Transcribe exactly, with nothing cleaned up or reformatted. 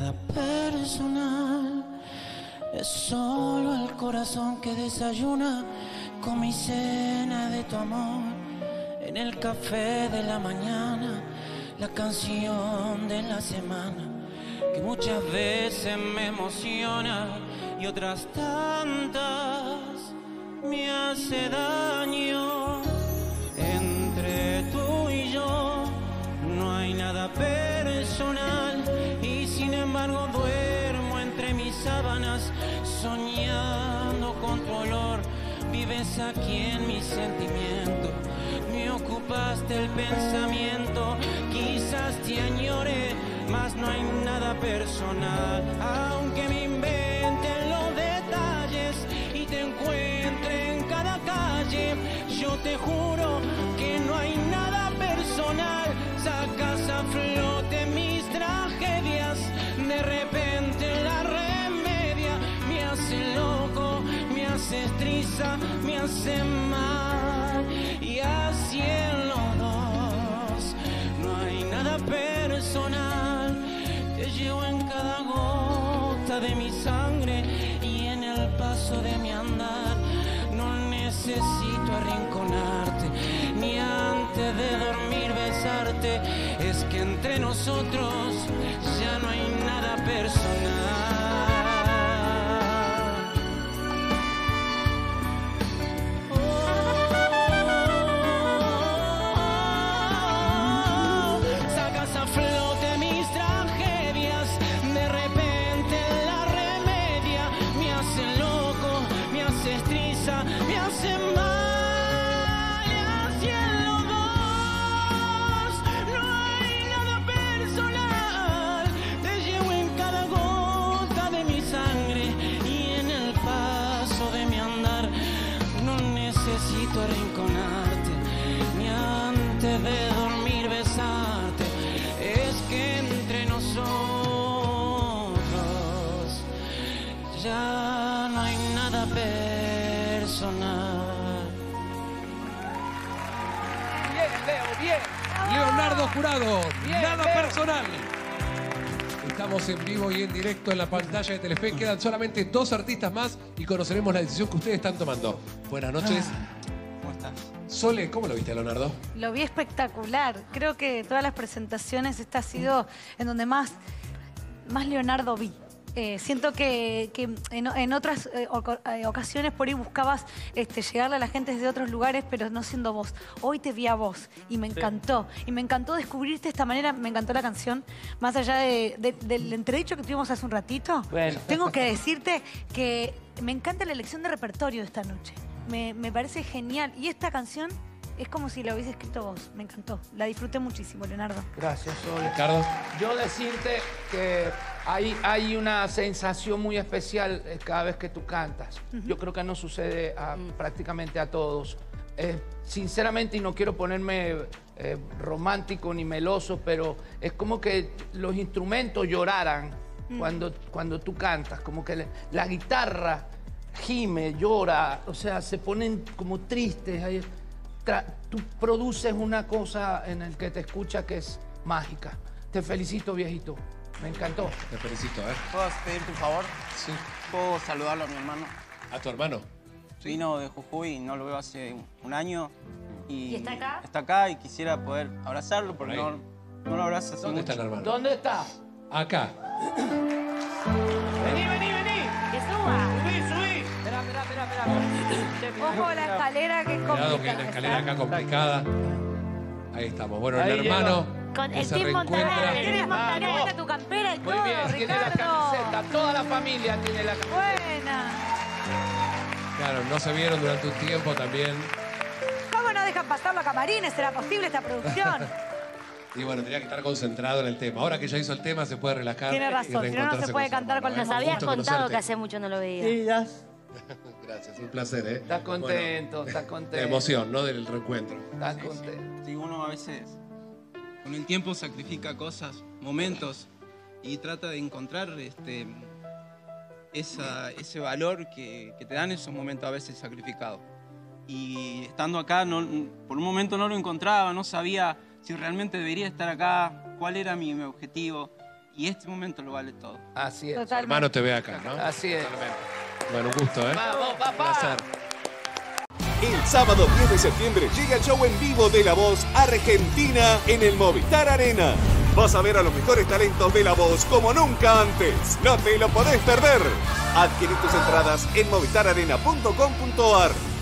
nada personal, es solo el corazón que desayuna con mi cena de tu amor. En el café de la mañana, la canción de la semana, que muchas veces me emociona y otras tantas me hace daño. Entre tú y yo no hay nada personal y sin embargo duermo entre mis sábanas soñando con tu olor. Vives aquí en mi sentimiento, me ocupaste el pensamiento, quizás te añore, mas no hay nada personal. Aunque me inventen los detalles y te encuentre en cada calle, yo te juro que no hay nada personal. Sacas a flote mis tragedias, de repente la remedia me hace loco, me hace estriza, me hace mal. Y así en los dos no hay nada personal. Te llevo en cada gota de mi sangre y en el paso de mi andar. No necesito arrinconarte, ni antes de dormir besarte. Es que entre nosotros ya no hay nada personal. Necesito arrinconarte, ni antes de dormir besarte. Es que entre nosotros ya no hay nada personal. Bien, Leo, bien. Leonardo Jurado, Bien, nada Leo. personal. Estamos en vivo y en directo en la pantalla de Telefe. Quedan solamente dos artistas más y conoceremos la decisión que ustedes están tomando. Buenas noches. ¿Cómo estás? Sole, ¿cómo lo viste, Leonardo? Lo vi espectacular. Creo que todas las presentaciones, esta ha sido en donde más, más Leonardo vi. Eh, siento que, que en, en otras eh, oco- eh, ocasiones por ahí buscabas este, llegarle a la gente desde otros lugares, pero no siendo vos. Hoy te vi a vos y me encantó. Y me encantó descubrirte de esta manera. Me encantó la canción. Más allá de, de- del entredicho que tuvimos hace un ratito, Bueno. tengo que decirte que me encanta la elección de repertorio de esta noche. Me, me parece genial. Y esta canción es como si la hubiese escrito vos. Me encantó. La disfruté muchísimo, Leonardo. Gracias, Sole. Ricardo. Yo decirte que hay, hay una sensación muy especial eh, cada vez que tú cantas. Yo creo que no sucede a, prácticamente a todos. Eh, sinceramente, y no quiero ponerme eh, romántico ni meloso, pero es como que los instrumentos lloraran cuando, cuando tú cantas. Como que le- la guitarra gime, llora, o sea, se ponen como tristes. Ahí. Tra- tú produces una cosa en el que te escucha que es mágica. Te felicito, viejito. Me encantó. Te felicito, ¿eh? ¿Puedo pedirte un favor? Sí. ¿Puedo saludarlo a mi hermano? ¿A tu hermano? Vino de Jujuy y no lo veo hace un año. ¿Y, ¿Y está acá? Está acá y quisiera poder abrazarlo porque Por ahí. no, no lo abrazo hace ¿Dónde mucho. está el hermano? ¿Dónde está? Acá. Vení, vení, vení. ¡Que suba! Subí, subí. Espera, espera, espera, espera. Ojo la escalera que es Cuidado que hay una complicada. escalera acá complicada. Ahí estamos. Bueno, Ahí el hermano Con que el se Team reencuentra. Montaner. Tienes Ah, Montaner, no. tu campera y Muy todo, bien, tiene la Ricardo. camiseta. Toda la familia tiene la camiseta. Buena. Claro, no se vieron durante un tiempo también. ¿Cómo no dejan pasar los camarines? ¿Será posible esta producción? Y bueno, tenía que estar concentrado en el tema. Ahora que ya hizo el tema, se puede relajar. Tiene y razón, si no, no reencontrarse se puede su cantar hermano, con ¿eh? Nos habías Gusto contado conocerte. que hace mucho no lo veía. Sí, ya. Gracias, un placer, ¿eh? Estás contento, estás La contento. emoción, ¿no? Del reencuentro. Estás contento. Sí, uno a veces con el tiempo sacrifica cosas, momentos y trata de encontrar este, esa, ese valor que, que te dan esos momentos a veces sacrificados. Y estando acá, no, por un momento no lo encontraba, no sabía si realmente debería estar acá, cuál era mi, mi objetivo. y este momento lo vale todo. Así es. Totalmente. Hermano te ve acá, ¿no? Así es. Bueno, un gusto, ¿eh? Vamos, Un papá. placer. El sábado diez de septiembre llega el show en vivo de La Voz Argentina en el Movistar Arena. Vas a ver a los mejores talentos de La Voz como nunca antes. No te lo podés perder. Adquirí tus entradas en movistar arena punto com punto ar.